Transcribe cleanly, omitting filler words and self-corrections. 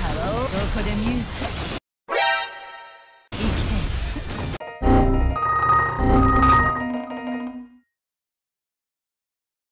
をどこで見るか生きてるでしょ。